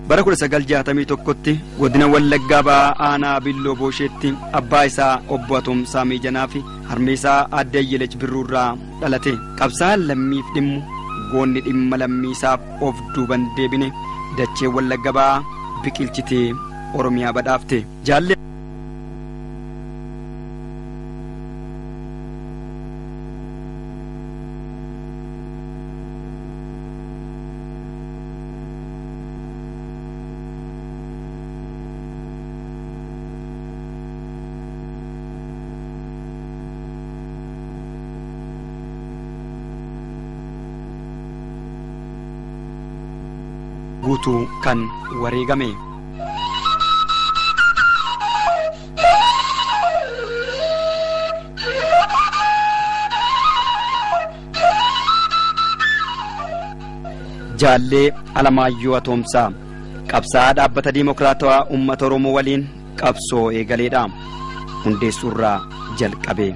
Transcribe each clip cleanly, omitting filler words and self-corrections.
bara 1961tti godina Wallaggaa Ba'aa aanaa Billoo Boosheetti abbaa isaa obbo Atomsaa Miijanaa fi harmee isaa Aadde Ayyelech Birruurraa dhalate. Qabsaa'aan lammiif dhimmu goonni dhimma lammiisaaf of duuban deebine dachee Wallaggaa Ba'aa biqilchitee Oromiyaa badhaafte. Jaalle guutuu kan wareegame. Jaallee Alamaayyoo Atomsaa qabsaa'aa dhaabbata Dimokiraatawaa Uummata Oromoo waliin qabsoo eegaleedha. Hundeessuurraa jalqabe.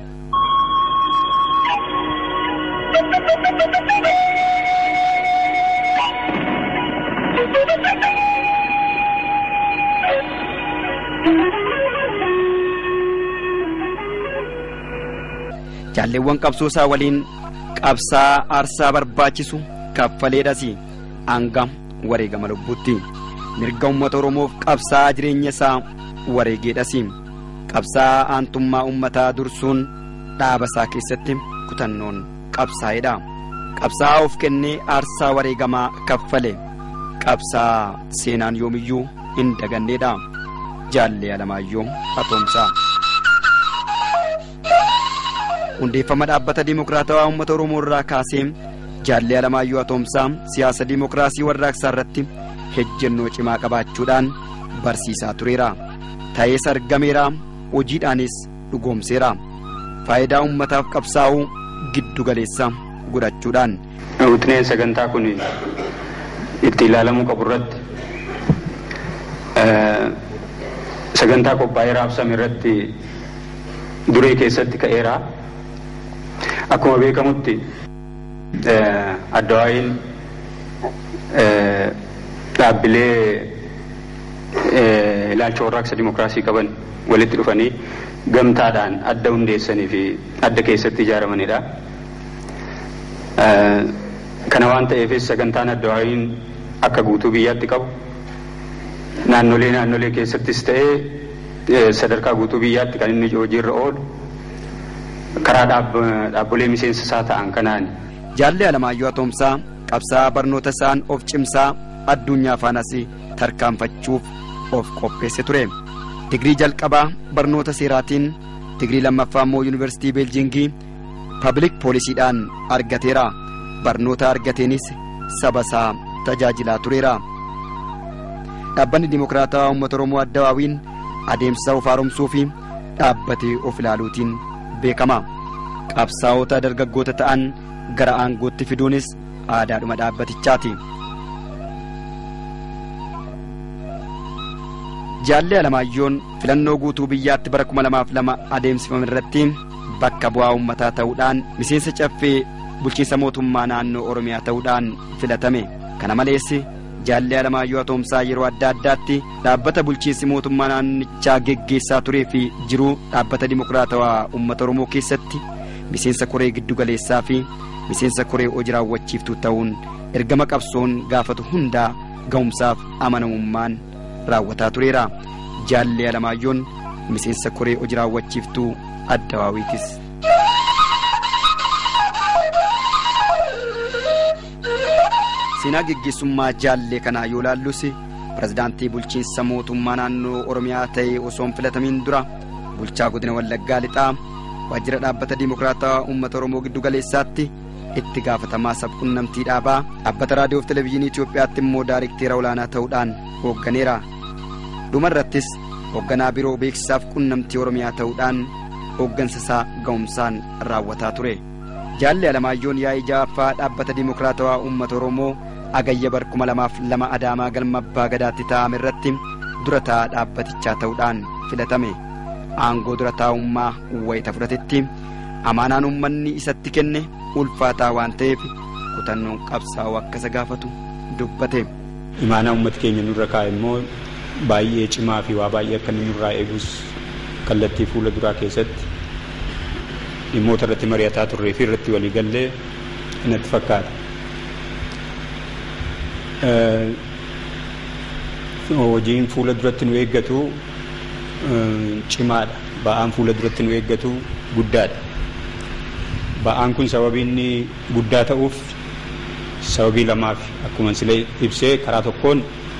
Jaalleewwan qabsoosaa waliin qabsaa aarsaa barbaachisu kaffaleedhas hanga wareegama lubbuutti. Mirga uummata Oromoof qabsaa jireenya isaa wareegeedhas. Qabsaa aantummaa uummataa dursuun dhaaba isaa keessatti kutannoon qabsaa'eedha. Qabsaa of kennee aarsaa wareegamaa kaffale. Qabsaa seenaan yoomiyyuu hin daganneedha. Jaallee Alamaayyoo Atomsaa. Hundeeffama dhaabbata Dimokiraatawaa Uummata Oromoo irraa kaasee Jaallee Alamaayyoo Atomsaa siyaasa dimokiraasii warraaqsaa irratti ejjennoo cimaa qabaachuudhaan barsiisaa tureera. Ta'ees argameera, hojiidhaanis dhugoomseera. Faayidaa uummataaf qabsaa'uu giddu galeessa godhachuudhaan. Wixineen sagantaa kun itti ilaalamuu qabu irratti sagantaa qophaa'ee raabsame irratti duree keessatti ka'eera. Akkuma beekamutti Addawaayiin dhaabbilee ilaalcha warraaqsa dimokiraasii qaban walitti dhufanii gamtaadhaan adda hundeessanii fi adda keessatti ijaaramanidha. Kana waan ta'eefis sagantaan Addawaayiin akka guutuu biyyaatti qabu naannolee keessattis ta'ee sadarkaa guutuu biyyaatti kan inni hojiirra oolu karaa dhaabbilee miseensa isaa ta'an kanaan. Jaallee Alamaayyoo Atomsaa qabsaa barnoota isaan of cimsaa addunyaa faanas tarkaanfachuuf of qopheesse ture. Digrii jalqabaa barnoota seeraatiin, digrii lammaffaa immoo yuunivarsiitii Beeljiingii pabliik poolisiidhaan argateera. Barnoota argateenis saba isaa tajaajilaa tureera. Dhaabbanni Dimokiraatawaa Uummata Oromoo Addawaawiin adeemsa of haaromsuu fi dhaabbatee of ilaaluutiin beekama. Qabsaa'ota dargaggoota ta'an gara aangootti fiduunis aadaadhuma dhaabbatichaati. Jaallee Alamaayyoon filannoo guutuu biyyaatti bara 2002 adeemsifame irratti bakka bu'aa uummataa ta'uudhaan miseensa caffee bulchiinsa mootummaa naannoo Oromiyaa ta'uudhaan filatame. Kana malees Jaallee Alamaayyoo Atomsaa yeroo adda addaatti dhaabbata bulchiinsi mootummaa naannichaa geggeessaa turee fi jiruu dhaabbata Dimokiraatawaa Uummata Oromoo keessatti miseensa koree giddu galeessaa fi miseensa koree hojii raawwachiiftuu ta'uun ergama qabsoon gaafatu hundaa ga'umsaaf amanamummaan raawwataa tureera. Jaallee Alamaayyoon miseensa koree hojii raawwachiiftuu Addawaawiitis. Seenaa geggeessummaa Jaallee kanaa yoo laallus pirezidaantii bulchiinsa mootummaa naannoo Oromiyaa ta'ee osoo hin filatamiin dura bulchaa godina Wallaggaa Lixaa waajjira dhaabbata Dimokiraatawaa Uummata Oromoo giddu galeessaatti itti gaafatamaa sabquunnamtii dhaabaa dhaabbata raadiyoo fi televezyiinii Itoophiyaatti immoo daayirikteera olaanaa ta'uudhaan hoogganeera. Dhumarrattis hoogganaa biroo beeksisaaf quunnamtii Oromiyaa ta'uudhaan hooggansa isaa ga'umsaan raawwataa ture. Jaallee Alamaayyoon yaa'ii ja'affaa dhaabbata Dimokiraatawaa Uummata Oromoo agayya bar 2002 Adaamaa galma Abbaa Gadaatti taa'ame irratti durataa dhaabbatichaa ta'uudhaan filatame. Aangoo durataa'ummaa wayita fudhatetti amaanaan uummanni isatti kenne ulfaataa waan ta'eef kutannoon qabsaa'uu akka isa gaafatu dubbate. imaanaa uummata keenya nurra kaa'e immoo baay'ee cimaa fi waa baay'ee akka inni nurraa eegus kallattii fuula duraa keessatti dhimmoota irratti mari'ataa turree fi irratti walii gallee natti fakkaata. Hojiin fuula duratti nu eeggatu cimaadha. Ba'aan fuula duratti nu eeggatu guddaadha. Ba'aan kun sababii inni guddaa ta'uuf sababii lamaaf akkuma silee ibsee karaa tokkoon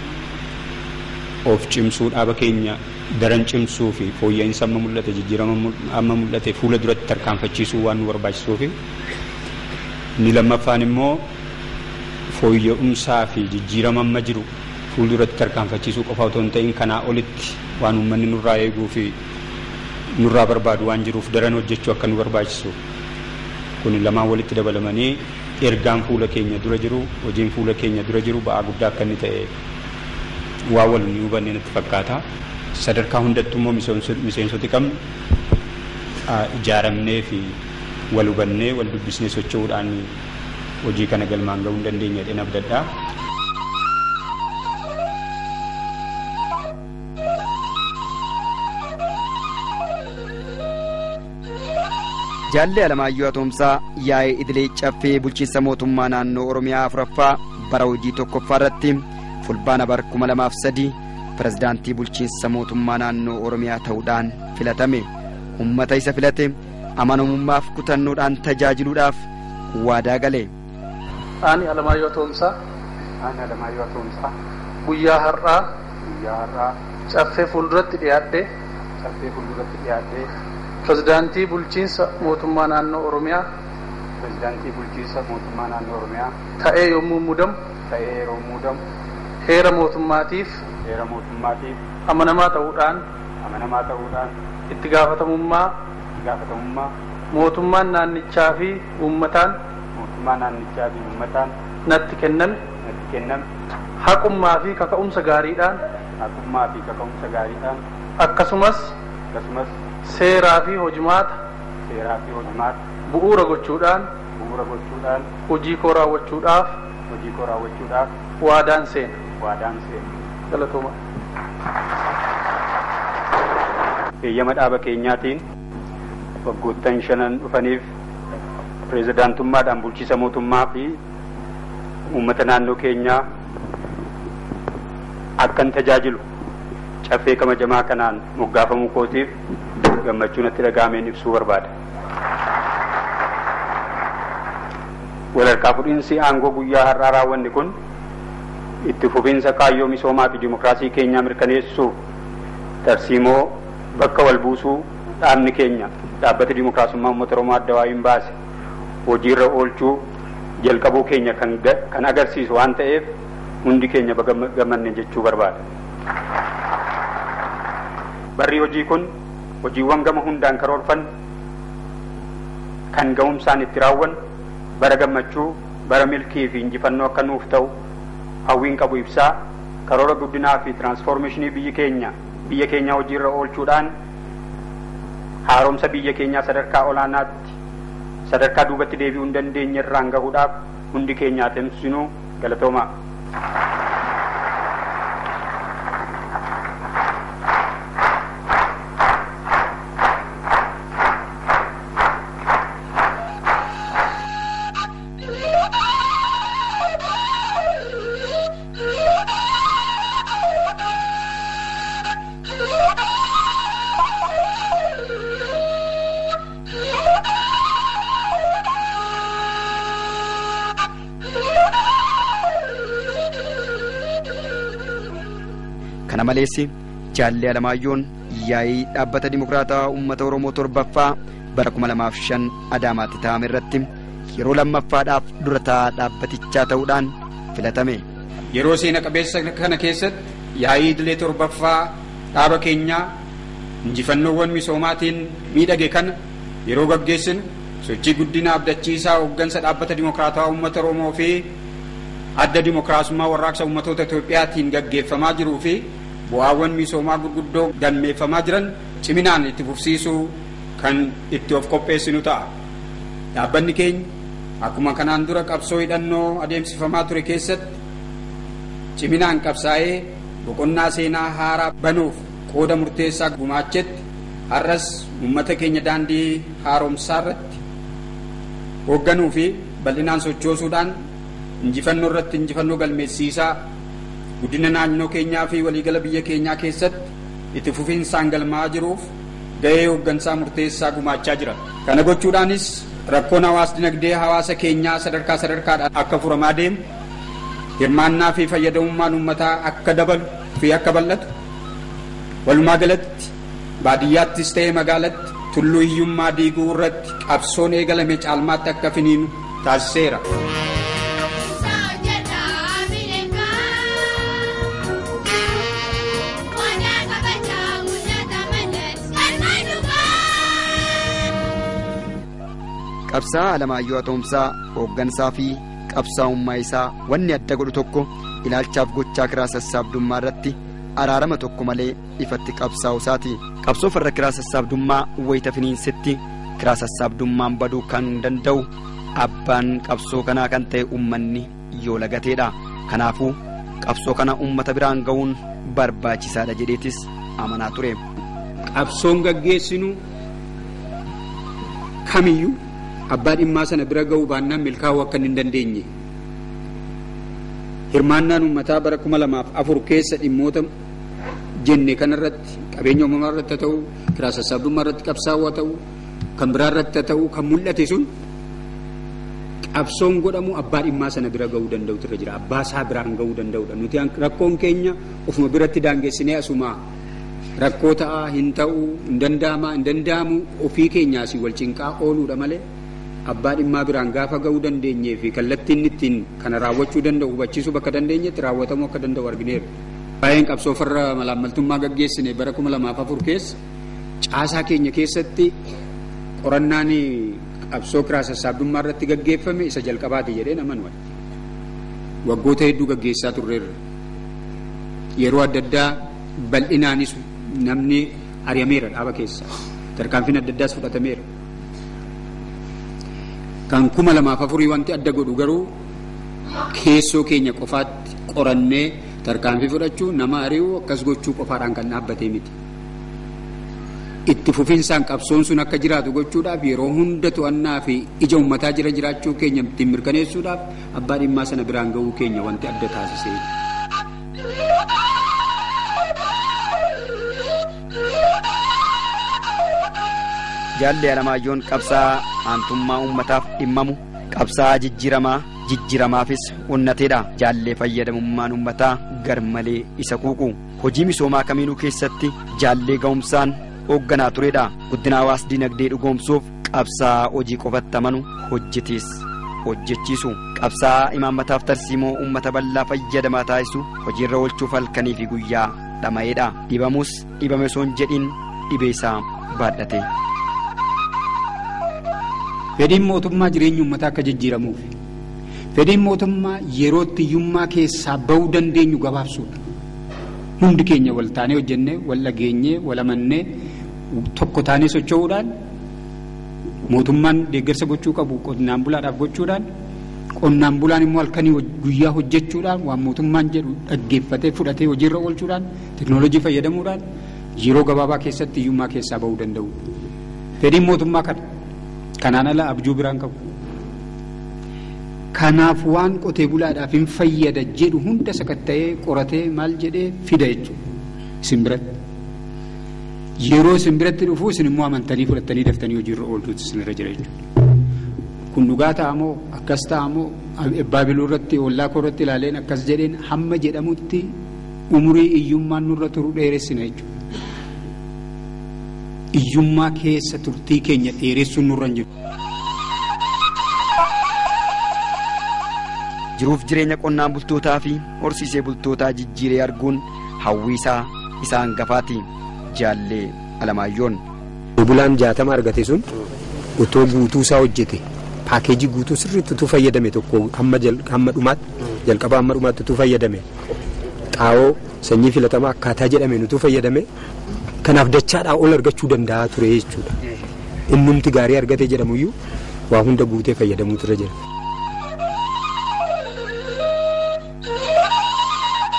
of cimsuu dhaaba keenya daran cimsuu fi fooyya'insa amma mul'ate jijjiirama amma mul'ate fuula duratti tarkaanfachiisuu waan nu barbaachisuu fi inni lammaffaan immoo fooyya'umsaa fi jijjiirama amma jiru fuula duratti tarkaanfachiisuu qofa otoo hin ta'in kanaa olitti waan uummanni nurraa eeguu fi nurraa barbaadu waan jiruuf daran hojjechuu akka nu barbaachisu kun lamaan walitti dabalamanii ergaan fuula keenya dura jiru hojiin fuula keenya dura jiru ba'aa guddaa akka inni ta'e waa wal nu hubannee natti fakkaata. Sadarkaa hundattuu immoo miseensoti qabnu ijaaramnee fi wal hubannee wal dubbisnee socho'uudhaan hojii kana galmaan ga'uu hin dandeenye jedheen abdadhaa. Jaallee Alamaayyoo Atoomsaa yaa'ee idilee caffee bulchiinsa mootummaa naannoo Oromiyaa afuraffaa bara hojii tokkoffaa irratti fulbaana bara 2003 pirezidaantii bulchiinsa mootummaa naannoo Oromiyaa ta'uudhaan filatame. Uummata isa filate amanamummaaf kutannoodhaan tajaajiluudhaaf waadaa gale. Ani Alamaayyoo Atoomsaa guyyaa har'aa caffee fuulduratti dhiyaadhee pirezidaantii bulchiinsa mootummaa naannoo Oromiyaa ta'ee yommuu muudamu heera mootummaatiif amanamaa ta'uudhaan itti gaafatamummaa mootummaan naannichaa fi uummataan natti kenname haqummaa fi kaka'umsa gaariidhaan akkasumas seeraa fi hojimaata bu'uura gochuudhaan hojii koo raawwachuudhaaf waadaan seena. Galatooma. Eeyyama dhaaba keenyaatiin waggoottan 5 dhufaniif pirezidaantummaadhaan bulchiisa mootummaa fi uummata naannoo keenyaa akkan tajaajilu caffee kamajamaa kanaan moggaafamuu kootiif gammachuu natti dhaga'ameen ibsuu barbaada. Walharkaa fuudhinsi aangoo guyyaa har'aa raawwanne kun itti fufiinsa kaayyoo misoomaa fi dimokiraasii keenyaa mirkaneessuuf tarsiimoo bakka wal buusuu dhaabni keenya dhaabbata dimokiraasummaa uummata Oromoo adda waa'ee baase hojiirra oolchuu jalqabuu keenya kan agarsiisu waan ta'eef hundi keenya gammanne jechuu barbaada. Barri hojii kun hojiiwwan gama hundaan karoorfan kan ga'umsaan itti raawwan bara gammachuu bara milkii fi injifannoo akka nuuf ta'u hawwiin qabu ibsaa karoora guddinaa fi tiraansfoormeeshinii biyya keenya hojiirra oolchuudhaan haaromsa biyya keenyaa sadarkaa olaanaatti sadarkaa duubatti deebi'uu hin dandeenye irraan gahuudhaaf hundi keenyaa tumsinuu galatoomaa. Kana malees Jaallee Alamaayyoon yaa'ii dhaabbata dimokiraataa uummata Oromoo torbaffaa bara 2005 Adaamaatti taa'ame irratti yeroo lammaffaadhaaf durataa dhaabbatichaa ta'uudhaan filatame. Yeroo seena qabeessa kana keessatti yaa'ii idilee torbaffaa dhaaba keenyaa injifannoowwan misoomaatiin miidhage kana yeroo gaggeessinu sochii guddina abdachiisaa hooggansa dhaabbata dimokiraataa uummata Oromoo fi adda dimokiraasummaa warraaqsa uummatoota Itoophiyaatiin gaggeeffamaa jiruu fi bu'aawwan misoomaa gurguddoo galmeeffamaa jiran ciminaan itti fufsiisuu kan itti of qopheessinu ta'a. Dhaabbanni keenya akkuma kanaan dura qabsoo hidhannoo adeemsifamaa ture keessatti ciminaan qabsaa'ee boqonnaa seenaa haaraa banuuf qooda murteessaa gumaachetti har'as uummata keenya daandii haaromsaa irratti hoogganuu fi bal'inaan sochoosuudhaan injifannoo irratti injifannoo galmeessiisaa guddina naannoo keenyaa fi waliigala biyya keenyaa keessatti itti fufiinsaan galmaa jiruuf gahee hooggansaa murteessaa gumaachaa jira. Kana gochuudhaanis rakkoon hawaas dinagdee hawaasa keenyaa sadarkaadhaan akka furamaa deemu hirmaannaa fi fayyadamummaan uummataa akka dabalu fi akka bal'atu walumaa galatti baadiyyaattis ta'ee magaalatti tulluu hiyyummaa diiguu irratti qabsoon eegalame caalmaatti akka finiinu taasiseera. Qabsaa Alamaayyoo Atoomsaa hooggansaa fi qabsaa'ummaa isaa wanni adda godhu tokko ilaalchaaf gochaa kiraa sassaabdummaa irratti araarama tokko malee ifatti qabsaa'u isaati. Qabsoo farra kiraa sassaabdummaa wayita finiinsetti kiraa sassaabdummaan baduu kan danda'u abbaan qabsoo kanaa kan ta'e uummanni yoo lagateedha. Kanaafuu qabsoo kana uummata biraan ga'uun barbaachisaadha jedheetis amanaa ture. Qabsoon gaggeessinu kamiyyuu abbaa dhimmaa sana bira ga'uu baannaan milkaa'uu akka hin dandeenye. Hirmaannaan uummataa bara 2004 keessa dhimmoota jenne kanarratti qabeenya uumamaa irratti ta'u kiraa sassaabdummaa irratti qabsaa'uu ta'u kan biraa irratti ta'u kan mul'ate sun qabsoon godhamu abbaa dhimmaa sana bira ga'uu danda'utu irra jira. Abbaa isaa biraan ga'uu danda'udha. Nuti rakkoon keenya ofuma biratti daangessinee asumaa rakkoo ta'aa hin ta'uu hin danda'amu ofii keenyaas wal cinqaa ooluudha malee abbaa dhimmaa biraan gaafa ga'uu dandeenyee fi kallattiin ittiin kana raawwachuu danda'u hubachiisuu bakka dandeenyetti raawwatamuu akka danda'u argineerra. Baay'een qabsoo farra malaammaltummaa gaggeessine bara 2004 keessa caasaa keenya keessatti qorannaan qabsoo kiraa sassaabdummaa irratti gaggeeffame isa jalqabaati jedhee naman waggoota hedduu gaggeessaa turreerra. Yeroo adda addaa bal'inaanis namni ari'ameera dhaaba keessa tarkaanfiin adda addaas fudhatameera. Kan 2004 wanti adda godhu garuu keessoo keenya qofaatti qorannee tarkaanfii fudhachuu nama ari'uu akkas gochuu qofaadhaan kan dhaabbatee miti. Itti fufinsaan qabsoon sun akka jiraatu gochuudhaaf yeroo hunda to'annaa fi ija uummataa jiraachuu keenya ittiin mirkaneessuudhaaf abbaa dhimmaa sana biraan ga'uu keenya wanti adda taasisee. Jaallee Alamaayyoon qabsaa aantummaa uummataaf dhimmamu qabsaa jijjiiramaafis onnateedha. Jaallee fayyadamummaan uummataa garmalee isa quuqu hojii misoomaa kamiinuu keessatti jaallee ga'umsaan hoogganaa turedha. Guddina hawaas dinagdee dhugoomsuuf qabsaa hojii qofatti amanu hojjechiisu qabsaa imaammataaf tarsiimoo uummata bal'aa fayyadamaa taasisu hojiirra oolchuuf halkanii fi guyyaa dhama'eedha. Dhibamus dhibame osoo hin jedhin dhibee isaa baadhate. Fedhiin mootummaa jireenya uummataa akka jijjiiramuuf fedhiin mootummaa yerootti hiyyummaa keessaa bahuu dandeenyu gabaabsuudha. Hundi keenya wal taanee hojjennee wal dhageenyee wal amannee tokko taanee socho'uudhaan mootummaan deeggarsa gochuu qabu qonnaan bulaadhaaf gochuudhaan qonnaan bulaan immoo halkanii guyyaa hojjechuudhaan waan mootummaan jedhu dhaggeeffatee fudhatee hojiirra oolchuudhaan teknoolojii fayyadamuudhaan yeroo gabaabaa keessatti hiyyummaa keessaa bahuu danda'u. Fedhiin mootummaa kana. Kanaan ala abjuu biraan qabu. Kanaaf waan qotee bulaadhaaf hin fayyada jedhu hunda sakatta'ee qoratee maal jedhee fida jechuudha. Isin biratti. Yeroo isin biratti dhufuu isin immoo amantanii fudhattanii daftanii hojiirra oolchuutu isinirra jira jechuudha. Kun dhugaa ta'amoo akkas ta'amoo baabiluu irratti ollaa koo irratti ilaaleen akkas jedheen hamma jedhamutti umurii iyyummaan nurra turu dheeressina jechuudha. Iyyummaa keessa turtii keenya dheeressuun nurra hin jiru. Jiruuf jireenya qonnaan bultootaa fi horsiisee bultootaa jijjiiree arguun hawwiisaa isa hangafaati. Jaallee Alamaayyoon. Bulaan 60 argate sun utoo guutuusaa hojjete paakeejii guutuu sirriitti utuu fayyadame tokko hamma dhumaatti jalqaba hamma dhumaatti utuu fayyadame xaa'oo sanyii filatamaa akkaataa jedhameen utuu fayyadame kanaaf dachaadhaa ol argachuu danda'a ture jechuudha. Innumti gaarii argate jedhamuyyuu waa hunda guutee fayyadamuutu irra jira.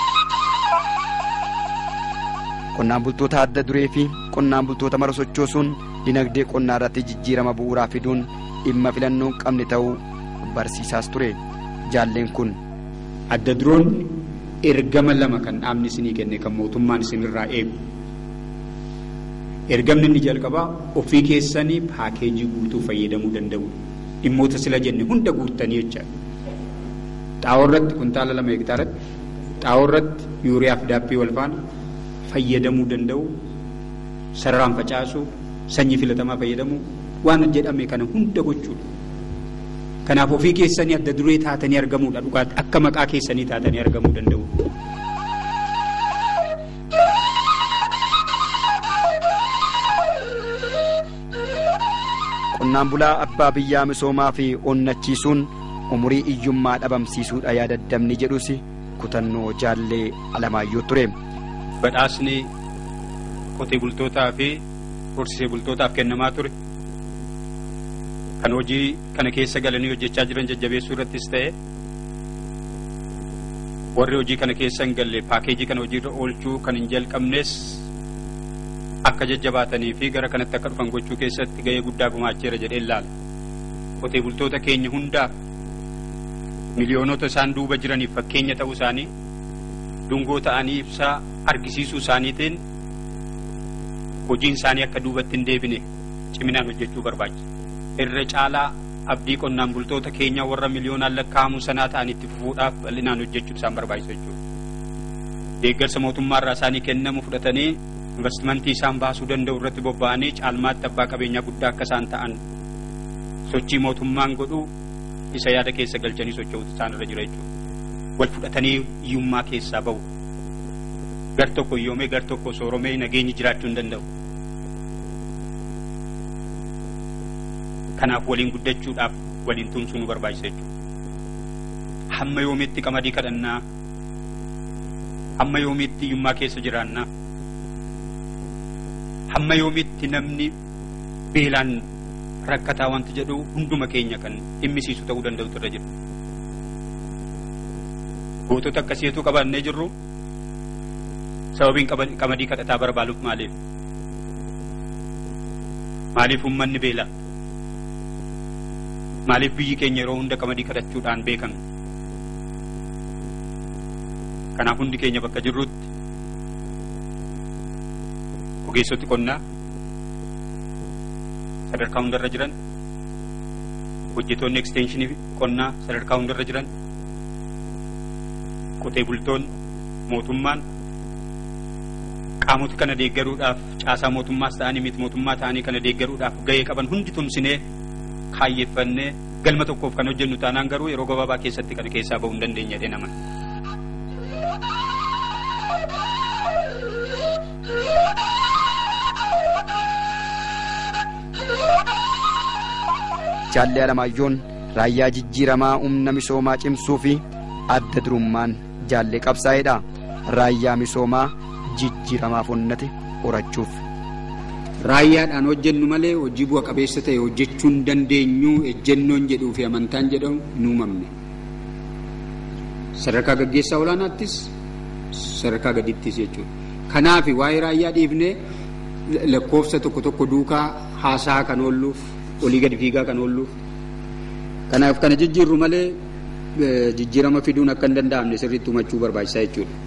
qonnaan bultoota adda duree fi qonnaan bultoota mara sochoosuun dinagdee qonnaa irratti jijjiirama bu'uuraa fiduun dhimma filannoo hin qabne ta'uu barsiisaas ture. Jaalleen kun adda duroonni ergama lama kan dhaabni isinii kenne kan mootummaan isinirraa eegu. Ergamni inni jalqabaa ofii keessanii paakeejii guutuu fayyadamuu danda'u. Dhimmoota sila jenne hunda guuttanii jecha. Xaa'oo irratti kuntaala 2 hektaaratti xaa'oo irratti yuuriyaa fi daappii wal faana fayyadamuu danda'u. Sararaan facaasuu, sanyii filatamaa fayyadamuu waan jedhame kana hunda gochuudha. Kanaaf ofii keessanii adda duree taatanii argamuudha. Dhugaatti akka maqaa keessanii taatanii argamuu danda'u. Qonnaan bulaa abbaa biyyaa misoomaa fi onnachiisuun umurii iyyummaa dhabamsiisuudha yaadaddamni jedhus kutannoo Jaallee Alamaayyoo ture. Badhaasni qotee bultootaa fi horsiisee bultootaaf kennamaa ture. Kan hojii kana keessa galanii hojjechaa jiran jajjabeessuu irrattis ta'e warri hojii kana keessa hin galle paakeejii kana hojiirra oolchuu kan hin jalqabnes akka jajjabaatanii fi gara kanatti akka dhufan gochuu keessatti gahee guddaa gumaacheera jedhee ilaala. Qotee bultoota keenya hundaaf miliyoonota isaan duuba jiraniif fakkeenya ta'uu isaanii dungoo ta'anii ibsaa argisiisuu isaaniitiin hojiin isaanii akka duubatti hin deebine ciminaan hojjechuu barbaachisa. Irra caalaa abdii qonnaan bultoota keenya warra miliyoonaan lakkaa'amu sanaa ta'an itti fufuudhaaf bal'inaan hojjechuu isaan barbaachisa jechuudha. Deeggarsa mootummaarraa isaanii kennamu fudhatanii investimentii isaan baasuu danda'u irratti bobba'anii caalmaatti abbaa qabeenyaa guddaa akka isaan ta'an sochii mootummaan godhu isa yaada keessa galchanii socho'uutu isaan irra jira jechuudha. Wal fudhatanii hiyyummaa keessaa bahu. Gar tokko hiyyoomee gar tokko sooromee nageenyi jiraachuu hin danda'u. Kanaaf waliin guddachuudhaaf waliin tumsuu nu barbaachisa jechuudha. Hamma yoomiitti qamadii kadhannaa, hamma yoomiitti hiyyummaa keessa jiraannaa, hamma yoomiitti namni beelaan rakkataa wanti jedhu hunduma keenya kan dhimmisiisu ta'uu danda'utu irra jira. Gootota akkasiitu qabannee jirru sababiin qamadii kadhataa barbaaduuf maaliif? Maaliif uummanni beelaa? Maaliif biyyi keenya yeroo hunda qamadii kadhachuudhaan beekamu? Kanaaf hundi keenya bakka jirrutti ogeessoti qonnaa sadarkaa hundarra jiran, hojjetoonni ekstenshinii qonnaa sadarkaa hundarra jiran, qotee bultoonni, mootummaan qaamota kana deeggaruudhaaf caasaa mootummaas ta'anii miti mootummaa ta'anii kana deeggaruudhaaf gahee qaban hundi tumsinee kaayyeeffannee galma tokkoof kan hojjennu taanaan garuu yeroo gabaabaa keessatti kana keessaa bahuu hin dandeenya jedhee nama. Jaallee Alamaayyoon raayyaa jijjiiramaa humna misoomaa cimsuu fi adda durummaan jaallee qabsaa'edha. Raayyaa misoomaa jijjiiramaaf onnate horachuuf. Raayyaadhaan hojjennu malee hojii bu'a qabeessa ta'e hojjechuu hin dandeenyu ejjennoon jedhuu fi amantaan jedhamu hin uumamne. Sadarkaa gaggeessaa olaanaattis sadarkaa gadittis jechuudha. Kanaaf waa'ee raayyaa dhiifnee lakkoofsa tokko tokko duukaa haasaa kan oolluuf olii gadi fiigaa kan oolluuf. Kanaaf kana jijjiirru malee jijjiirama fiduun akka hin danda'amne sirriitti hubachuu barbaachisaa jechuudha.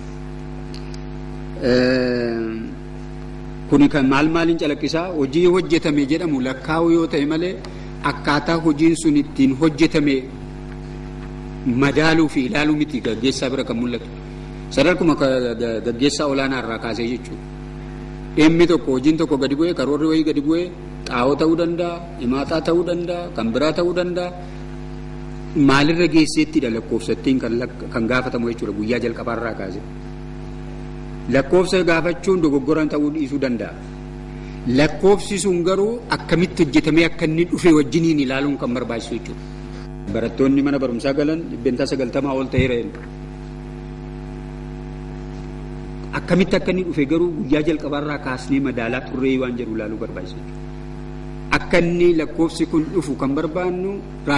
Kuni kan maaliin calaqqisaa hojii hojjetame jedhamu lakkaa'u yoo ta'e malee akkaataa hojiin sun ittiin hojjetame madaaluu fi ilaaluu miti gaggeessaa bira kan mul'atu. Sadarkuma gaggeessaa olaanaa irraa kaasee jechuudha. Dhimmi tokko hojiin tokko gadi bu'ee karoorri wayii gadi bu'ee xaa'oo ta'uu danda'a, himaataa ta'uu danda'a, kan biraa ta'uu danda'a. Maalirra geesseettidha lakkoofsattiin kan gaafatamu jechuudha guyyaa jalqabaarraa kaasee. Lakkoofsa gaafachuun dogoggoraan ta'uu dhiisuu danda'a. Lakkoofsi sun garuu akkamitti hojjetamee akka inni dhufe wajjiniin ilaaluun kan barbaachisu jechuudha. Barattoonni mana barumsaa galan 90 ol ta'eera. Akkamitti akka inni dhufe garuu guyyaa jalqabaarraa kaasnee madaalaa turree waan jedhu ilaaluu barbaachisa jechuudha. Akka inni lakkoofsi kun dhufu kan barbaannu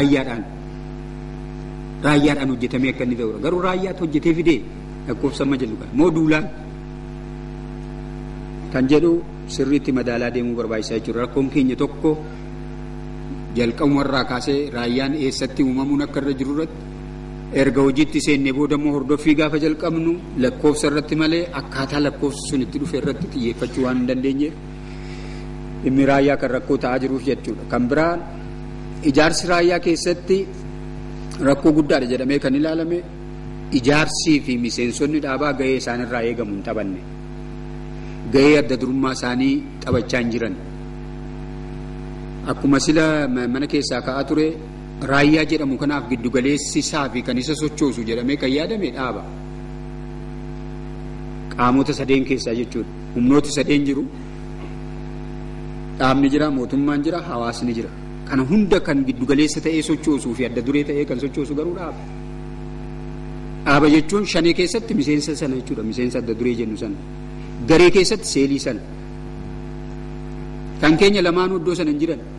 raayyaadhaan hojjetamee akka inni ta'udha. Garuu raayyaatti hojjetee fidee lakkoofsa amma jedhu moo duulaan kan jedhu sirriitti madaalaa deemuu barbaachisaa jechuudha. Rakkoon keenya tokko jalqabumarraa kaasee raayyaan eessatti uumamuun akka irra jiru irratti erga hojiitti seennee booda immoo hordoffii gaafa jalqabnu lakkoofsa irratti malee akkaataa lakkoofsi sun itti dhufe irratti xiyyeeffachuu waan hin dandeenyeef dhimmi raayyaa kan rakkoo ta'aa jiruuf jechuudha. Kan biraan ijaarsi raayyaa keessatti rakkoo guddaadha jedhamee kan ilaalame ijaarsii fi miseensonni dhaabaa gahee isaanirraa eegamu hin taphanne. Gahee adda durummaa isaanii taphachaa hin jiran. Akkuma sila mana keessaa ka'aa ture raayyaa jedhamu kanaaf giddugaleessi isaa fi kan isa sochoosu jedhamee kan yaadame dhaaba. Qaamota sadeen keessaa jechuudha. Humnooti sadeen jiru. Dhaabni jira, mootummaan jira, hawaasni jira. Kana hunda kan giddugaleessa ta'ee sochoosuu fi adda duree ta'ee kan sochoosu garuu dhaaba. Dhaaba jechuun shanee keessatti miseensa sana jechuudha. Miseensa adda duree jennu sana. Garee keessatti seelii sana. Kan keenya lamaanuu iddoo sana hin jiran.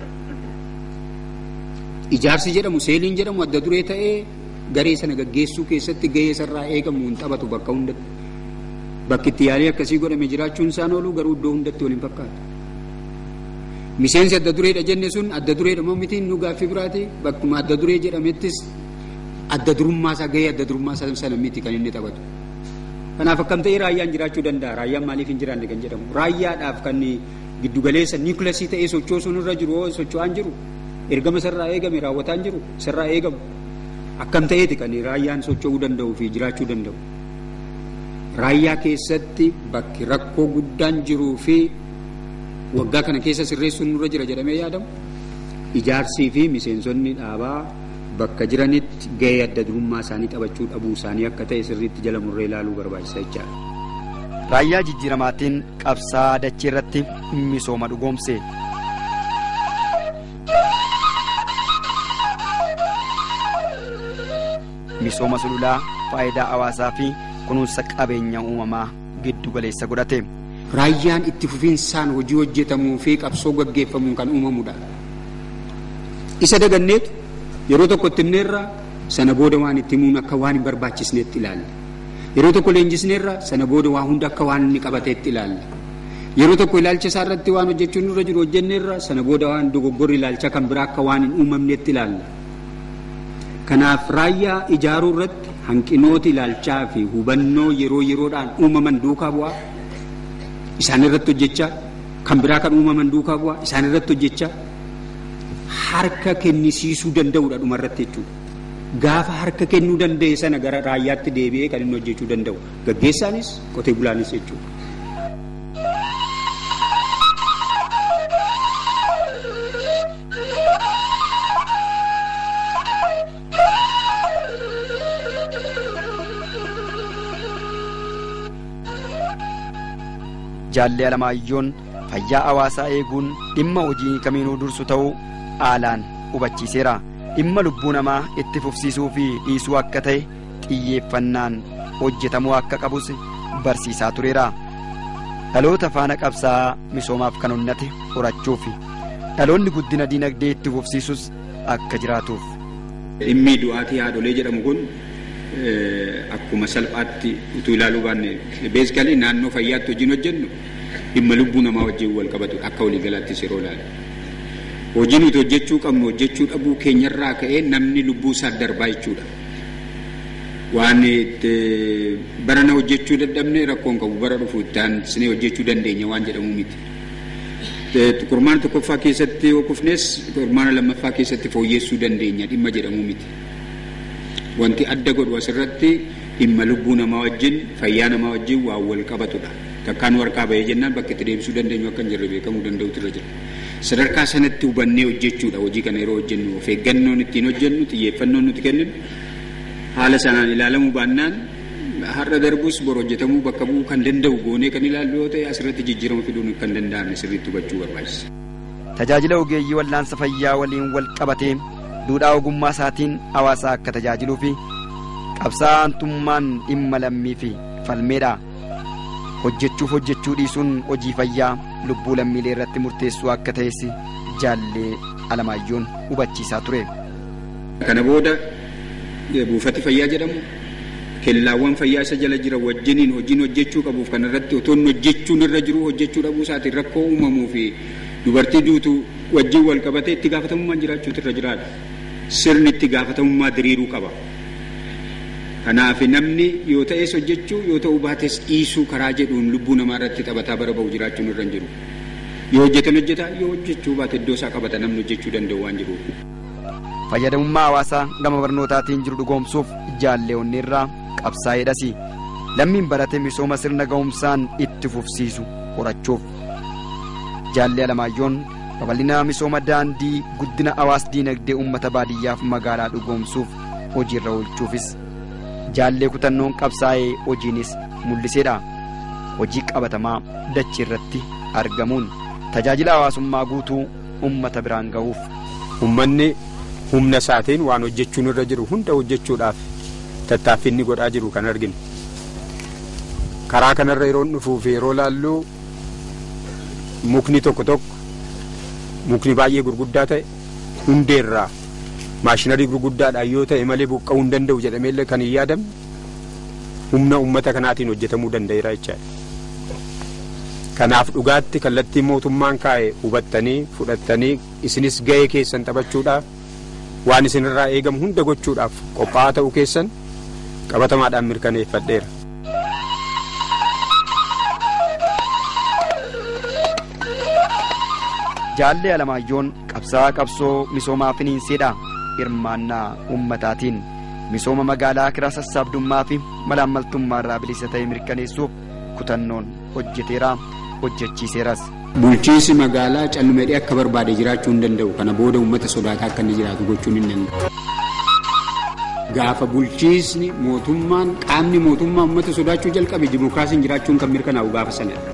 Ijaarsi jedhamu seeliin jedhamu adda duree ta'ee garee sana gaggeessuu keessatti gahee isarraa eegamu hin taphatu bakka hundatti. Bakki itti yaalii akkasii godhame jiraachuun isaan oolu garuu iddoo hundatti waliin fakkaata. Miseensi adda dureedha jenne sun adda dureedha moo miti nu gaaffii biraati bakkuma adda duree jedhamettis adda durummaasaa gahee adda durummaasaa sana miti kan inni taphatu. Kanaaf akkam ta'ee raayyaan jiraachuu danda'a. Raayyaan maaliif hin jiraanne kan jedhamu. Raayyaadhaaf kan giddugaleessa niikulasii ta'ee sochoosuun irra jiru socho'aan jiru. Ergama sarraa eegame raawwataan jiru sarraa eegamu. Akkam ta'eeti kan raayyaan socho'uu danda'u fi jiraachuu danda'u. Raayyaa keessatti bakki rakkoo guddaan jiruu fi waggaa kana keessa sirreessuun nurra jira jedhamee yaadamu. Ijaarsii fi miseensonni dhaabaa bakka jiranitti gahee adda durummaa isaanii taphachuu dhabuu isaanii akka ta'e sirriitti jala murree ilaaluu barbaachisa jechaadha. Raayyaa jijjiiramaatiin qabsaa dachee irratti misooma dhugoomse. Misooma sululaa faayidaa hawaasaa fi kunuunsa qabeenya uumamaa giddu galeessa godhate. Raayyaan itti fufiinsaan hojii hojjetamuu fi qabsoo gaggeeffamuun kan uumamudha. Isa daganneetu yeroo tokko itti himneerra sana booda waan itti himuun akka waan hin barbaachisneetti ilaalla. Yeroo tokko leenjisneerra sana booda waa hunda akka waan inni qabateetti ilaalla. Yeroo tokko ilaalcha isaa irratti waan hojjechuun nurra jiru hojjenneerra sana booda waan dogoggorri ilaalcha kan biraa akka waan hin uumamneetti ilaalla. Kanaaf raayyaa ijaaruu irratti hanqinooti ilaalchaa fi hubannoo yeroo yeroodhaan uumaman duukaa bu'aa isaan irratti hojjechaa kan biraa kan uumaman duukaa bu'aa isaan irratti hojjechaa harka kennisiisuu danda'udha dhuma irratti jechuudha. Gaafa harka kennuu danda'e sana gara raayyaatti deebi'ee kan inni hojjechuu danda'u gaggeessaanis qotee bulaanis jechuudha. Jaallee Alamaayyoon fayyaa hawaasaa eeguun dhimma hojii kamiinuu dursu ta'uu haalaan hubachiiseera. Dhimma lubbuu namaa itti fufsiisuu fi dhiisuu akka ta'e xiyyeeffannaan hojjetamuu akka qabus barsiisaa tureera. Dhaloota faana qabsaa misoomaaf kan onnate horachuuf dhaloonni guddina diinagdee itti fufsiisus akka jiraatuuf. Dhimmi du'aatii haadholee jedhamu kun akkuma salphaatti utuu ilaaluu baanne beeksikalii naannoo fayyaatti hojiin hojjennu dhimma lubbuu namaa wajjin wal qabatu akka waliigalaattis yeroo ilaalu. Hojii nuti hojjechuu qabnu hojjechuu dhabuu keenyarraa ka'ee namni lubbuu isaa darbaa jechuudha. Waan barana hojjechuu dadhabne rakkoon qabu bara dhufu itti aansinee hojjechuu dandeenya waan jedhamu miti. Kurmaana tokkoffaa keessatti hokufnes kurmaana lammaffaa keessatti fooyyessuu dandeenya dhimma jedhamu miti. Wanti adda godhu asirratti dhimma lubbuu namaa wajjin fayyaa namaa wajjin waan wal qabatudha. Takkaan warqaa bahee jennaan bakka itti deebisuu dandeenyu akka hin jirre beekamuu danda'utu irra jira. Sadarkaa sanatti hubannee hojjechuudha hojii kana yeroo hojjennu of eeggannoon ittiin hojjennu xiyyeeffannoon nuti kenninu haala sanaan ilaalamuu baannaan har'a darbus bor hojjetamuu bakka bu'uu kan danda'u goonee kan ilaallu yoo ta'e asirratti jijjiirama fiduun kan danda'amne sirriitti hubachuu barbaachisa. Tajaajila ogeeyyii wallaansa fayyaa waliin wal qabatee duudhaa ogummaa isaatiin hawaasaa akka tajaajiluu fi qabsaa'antummaan dhimma lammii fi falmeedha. Hojjechuu dhiisuun hojii fayyaa lubbuu lammiilee irratti murteessuu akka ta'es Jaallee Alamaayyoon hubachiisaa ture. Kana booda buufati fayyaa jedhamu kellaawwan fayyaa isa jala jira wajjiniin hojiin hojjechuu qabuuf kan irratti otoon hojjechuun irra jiru hojjechuu dhabuu isaatiin rakkoo uumamuu fi dubartii duutu wajjin wal qabatee itti gaafatamummaan jiraachuutu irra jiraadha. Sirni itti gaafatamummaa diriiruu qaba. Kanaaf namni yoo ta'es hojjechuu yoo ta'uu baates dhiisuu karaa jedhuun lubbuu namaa irratti taphataa bara ba'u jiraachuun irra hin jiru. Yoo hojjetan hojjeta yoo hojjechuu baate iddoo isaa qabata namni hojjechuu danda'u waan jiruuf. Fayyadamummaa hawaasaa gama barnootaatiin jiru dhugoomsuuf jaalleewwanni irraa qabsaa'eedhas lammiin barate misooma sirna ga'umsaan itti fufsiisu horachuuf. Jaallee Alamaayyoon babal'ina misooma daandii guddina hawaas diinagdee uummata baadiyyaaf magaalaa dhugoomsuuf hojiirra oolchuufis jaallee kutannoon qabsaa'ee hojiinis mul'iseedha. Hojii qabatamaa dachee irratti argamuun tajaajila hawaasummaa guutuu uummata biraan ga'uuf. Uummanni humna isaatiin waan hojjechuun irra jiru hunda hojjechuudhaaf tattaaffii inni godhaa jiru kan arginu. Karaa kanarra yeroo dhufuu fi yeroo laallu mukni tokko mukni baay'ee gurguddaa ta'e hundeerraa maashinarii gurguddaadhaan yoo ta'e malee buqqa'uu hin danda'u jedhameellee kan hin yaadamne humna uummata kanaatiin hojjetamuu danda'eera jechaadha. Kanaaf dhugaatti kallattii mootummaan kaa'e hubattanii fudhattanii isinis ga'ee keessan taphachuudhaaf waan isinirraa eegamu hunda gochuudhaaf qophaa'aa ta'uu keessan qabatamaadhaan mirkaneeffadheera. Jaallee Alamaayyoon qabsaa'aa qabsoo misoomaa finiinseedha. Hirmaannaa uummataatiin misooma magaalaa kiraa sassaabdummaa fi malaammaltummaa irraa bilisa ta'e mirkaneessuuf kutannoon hojjeteera hojjechiiseeras. Bulchiinsi magaalaa callumadhee akka barbaade jiraachuu hin danda'u. Kana booda uummata sodaataa akka inni jiraatu gochuun hin danda'u. Gaafa bulchiinsi mootummaan qaamni mootummaa uummata sodaachuu jalqabe dimokiraasiin jiraachuun kan mirkanaa'u gaafa sanadha.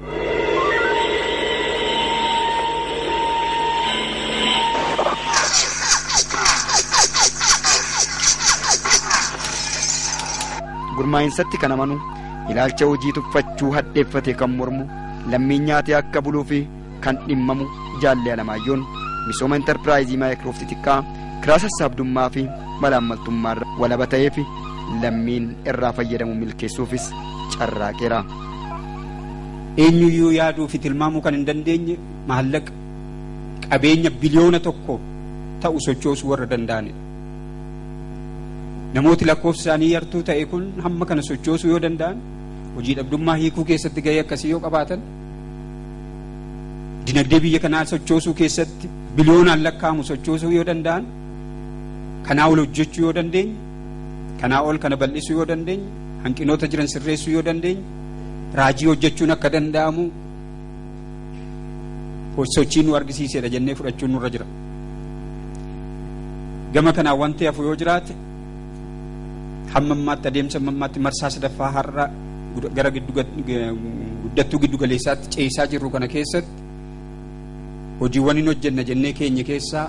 Gurmaa'insatti kan amanu ilaalcha hojii tuffachuu hadheeffate kan mormu lammiin nyaatee akka buluu fi kan dhimmamu Jaallee Alamaayyoon misooma intarpiraayizii maayikiroof xixiqqaa kiraa sassaabdummaa fi malaammaltummaa irraa walaba ta'ee fi lammiin irraa fayyadamu milkeessuufis carraaqeera. Eenyuyyuu yaaduu fi tilmaamuu kan hin dandeenye maallaqa qabeenya biliyoona tokko ta'u sochoosuu warra danda'anidha. Namooti lakkoofsi isaanii yartuu ta'e kun hamma kana sochoosuu yoo danda'an hojii dhabdummaa hiikuu keessatti gahee akkasii yoo qabaatan dinagdee biyya kanaa sochoosuu keessatti biliyoonaan lakkaa'amu sochoosuu yoo danda'an kanaa ol hojjechuu yoo dandeenye kanaa ol kana bal'isuu yoo dandeenye hanqinoota jiran sirreessuu yoo dandeenye raajii hojjechuun akka danda'amu sochii nu argisiisedha jennee fudhachuun nurra jira. Gama kanaa wanti hafu yoo jiraate hamma ammaatti adeemsa ammaatti marsaa sadaffaa har'a gara guddattuu giddu galeessaatti ceesaa jirru kana keessatti hojiiwwan hin hojjenna jennee keenya keessaa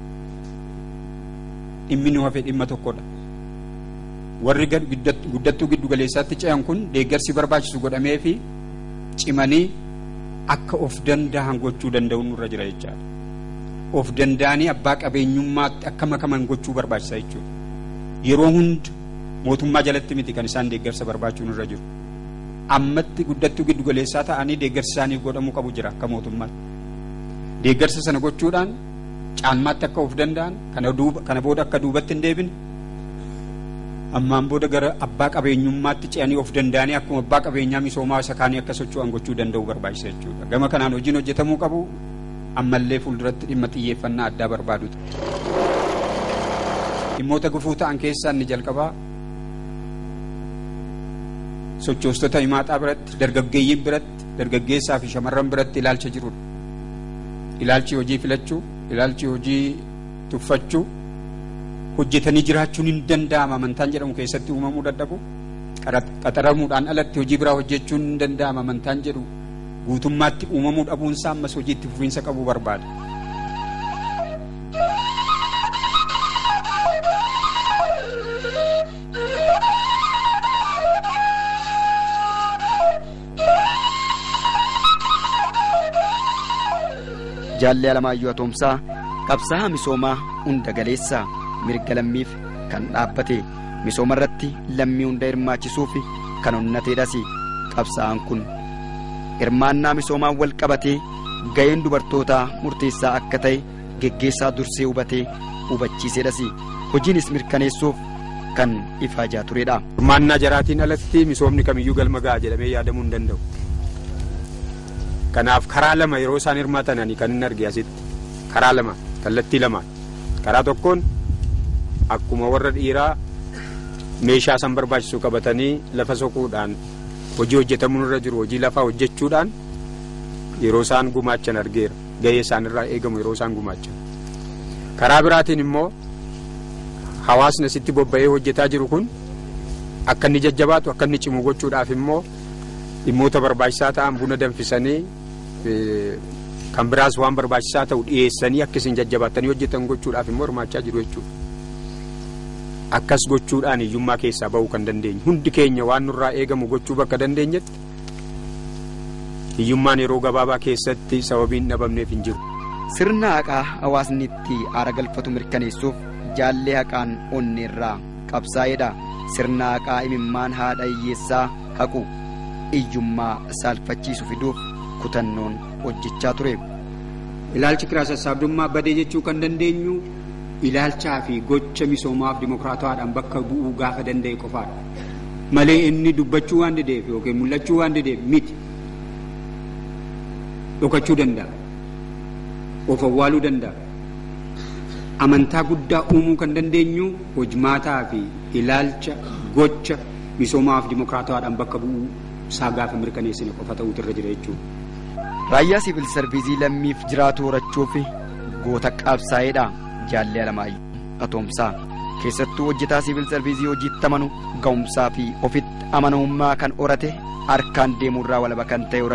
dhimmi nu hafe dhimma tokkodha. Warri guddattuu giddu galeessaatti ce'an kun deeggarsi barbaachisu godhamee fi cimanii akka of danda'an gochuu danda'uun nurra jira jechaadha. Of danda'anii abbaa qabeenyummaatti akka makaman gochuu barbaachisa jechuudha. Yeroo hunda mootummaa jalatti miti kan isaan deeggarsa barbaachuun irra jiru. Ammatti guddattuu giddu galeessaa ta'anii deeggarsi isaaniif godhamuu qabu jira akka mootummaatti. Deeggarsa sana gochuudhaan caalmaatti akka of danda'an kana booda akka duubatti hin deebine ammaan booda gara abbaa qabeenyummaatti ce'anii of danda'anii akkuma abbaa qabeenyaa misoomaa isa kaanii akka socho'an gochuu danda'u barbaachisa jechuudha. Gama kanaan hojiin hojjetamuu qabu ammallee fuulduratti dhimma xiyyeeffannaa addaa barbaaduudha. Dhimmoota gufuu ta'an keessaa inni jalqabaa sochoostota himaaxaa biratti dargaggeeyyiin biratti dargaggeessaa fi shamarran biratti ilaalcha jirudha. Ilaalchi hojii filachuu, ilaalchi hojii tuffachuu, hojjetanii jiraachuun hin danda'ama amantaan jedhamu keessatti uumamuu dadhabu. Qaxaramuudhaan alatti hojii biraa hojjechuun hin danda'ama amantaan jedhu guutummaatti uumamuu dhabuunsaa ammas hojii itti fufiinsa qabu barbaada. Jaallee Alamaayyoo Atoomsaa qabsaa'aa misoomaa hunda galeessaa mirga lammiif kan dhaabbate misooma irratti lammii hunda hirmaachisuuf kan onnateedhas. Qabsaa'aan kun hirmaannaa misoomaan wal qabatee ga'een dubartootaa murteessaa akka ta'e geggeessaa dursee hubachiiseedhas. Hojiinis mirkaneessuuf kan ifaajaa turedha. Hirmaannaa jaraatiin alatti misoomni kamiyyuu galma ga'a jedhamee yaadamuu hin danda'u. Kanaaf karaa lama yeroo isaan hirmaatananii kan inni arge asitti karaa lama kallattii lamaan karaa tokkoon akkuma warra dhiiraa meeshaa san barbaachisu qabatanii lafa soquudhaan hojii hojjetamuun irra jiru hojii lafaa hojjechuudhaan yeroo isaan gumaachan argeera. Ga'ee isaan irraa eegamu yeroo isaan gumaachan. Karaa biraatiin immoo hawaasni asitti bobba'ee hojjetaa jiru kun akka inni jajjabaatu akka inni cimu gochuudhaaf immoo dhimmoota barbaachisaa ta'an buna danfisanii kan biraas waan barbaachisaa ta'u dhiyeessanii akka isin jajjabaatanii hojjetan gochuudhaaf immoo hirmaachaa jiru jechuudha. Akkas gochuudhaan hiyyummaa keessaa ba'uu kan dandeenyu hundi keenya waan nurraa eegamu gochuu bakka dandeenyetti hiyyummaan yeroo gabaabaa keessatti sababiin dhabamneef hin jiru. Sirna haqaa hawaasni itti aara galfatu mirkaneessuuf jaallee haqaan onneerraa qabsaa'eedha. Sirna haqaa imimmaan haadha hiyyeessaa haqu hiyyummaa saalfachiisu fiduuf kutannoon hojjechaa ture. Ilaalchi kiraa sassaabdummaa badee jechuu kan dandeenyu ilaalchaa fi gocha misoomaaf dimokiraatawaadhaan bakka bu'uu gaafa danda'e qofaadha. Malee inni dubbachuu waan dideef yookiin mul'achuu waan dideef miti. Dhokachuu danda'a. Of awwaaluu danda'a. Amantaa guddaa uumuu kan dandeenyu hojmaataa fi ilaalcha gocha misoomaaf dimokiraatawaadhaan bakka bu'uu isaa gaafa mirkaneessine qofa ta'uutu irra jira jechuudha. Raayyaa siivil sarviizii lammiif jiraatu horachuuf goota qabsaa'eedha. Jaallee Alamaayyoo Atoomsaa keessattuu hojjetaa siivil sarviizii hojiitti amanu ga'umsaa fi ofitti amanamummaa kan horate harkaan deemuurraa walaba kan ta'e